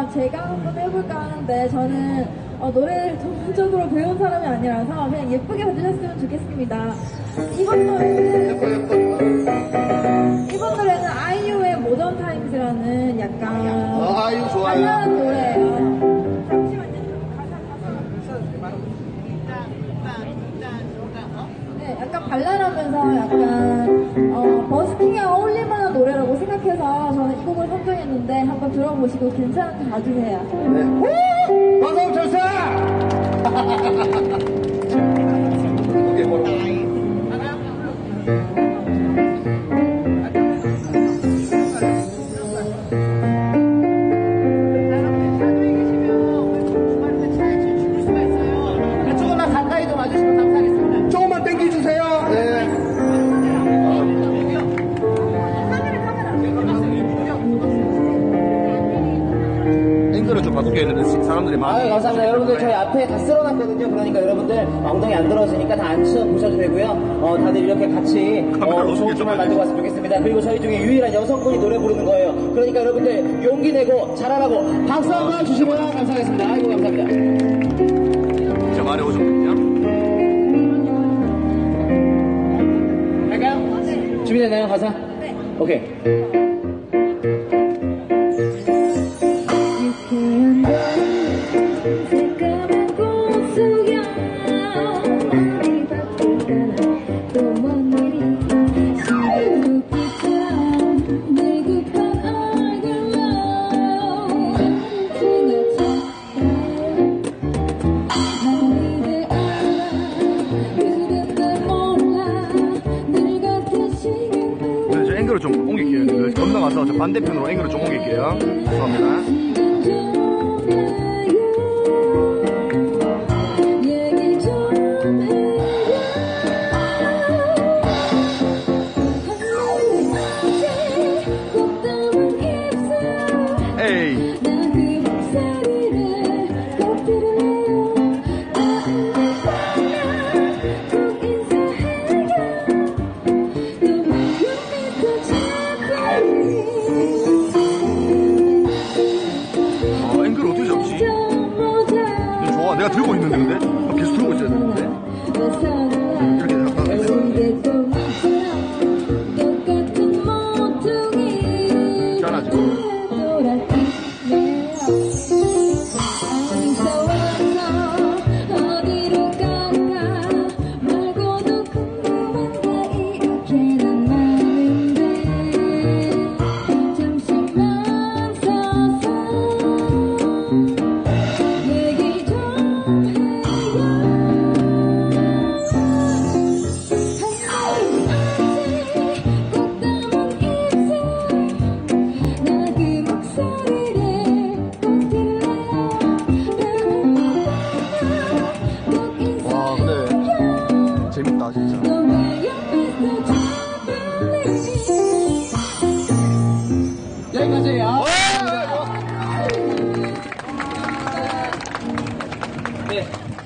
제가 한번 해볼까 하는데 저는 노래를 전문적으로 배운 사람이 아니라서 그냥 예쁘게 해주셨으면 좋겠습니다. 이번 노래는 아이유의 모던 타임즈라는 약간 아이유 좋아요. 발랄한 노래예요. 네, 약간 발랄하면서 약간 버스킹에 어울릴만한 노래라고 생각해서 저는 이 곡을 선정했는데 한번 들어보시고 괜찮은지 봐주세요. 네. 방송 철사! 오케이, 뭐라고? 조금만 가까이 좀 와주시면 감사하겠습니다. 조금만 땡겨주세요. 네. 앵글을 좀 바꾸게 했는데 사람들이 많이. 감사합니다. 여러분들 저희 앞에 다 쓸어놨거든요. 그러니까 여러분들 엉덩이 안 들어지니까 다 앉혀 보셔도 되고요. 다들 이렇게 같이 좋은 춤을 만들고 왔으면 좋겠습니다. 그리고 저희 중에 유일한 여성분이 노래 부르는 거예요. 그러니까 여러분들 용기 내고 잘하라고 박수 한번 주시면 감사하겠습니다. 아이고 감사합니다. 저 말에 오셨거든요. 갈까요? 준비됐나요 가사? 네. 오케이. 새까만 꽃 속에 많이 바쁘잖아. 또 뭔 일이 시루빛처럼 늙고픈 얼굴로 지나쳐. 많이들 알아 그런데 몰라 늘 같은 시간. 네, 저 앵글을 좀 옮길게요. 건너가서 저 반대편으로 앵글을 좀 옮길게요. 죄송합니다. 에이. 앵글 어떻게 잡지? 이거 좋아. 내가 들고 있는데 근데? 계속 들고 있어야 되는데? 이렇게 약간 있잖아 지금. 어디로 갈까 말고도 궁금한데 이렇게 난 많은데 잠시만 서서 얘기 좀 해요. 와 근데 재밌다 진짜. 여기까지예요. 네.